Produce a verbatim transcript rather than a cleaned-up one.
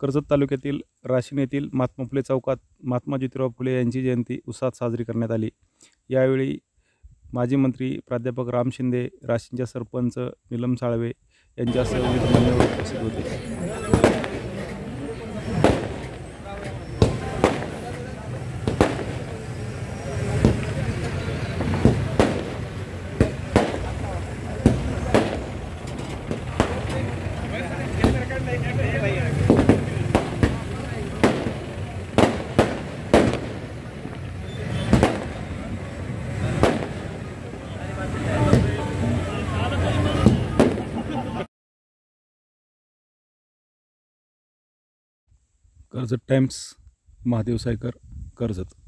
कर्जत तालुक्यातील राशीन येथील महात्मा फुले चौकात महात्मा ज्योतिराव फुले यांची जयंती उत्साहात साजरी करण्यात आली। यावेळी माजी मंत्री प्राध्यापक राम शिंदे, राशीनच्या सरपंच नीलम साळवे यांच्यासह विविध मान्यवर उपस्थित होते। कर्जत टाइम्स, महादेव सायकर, कर्जत।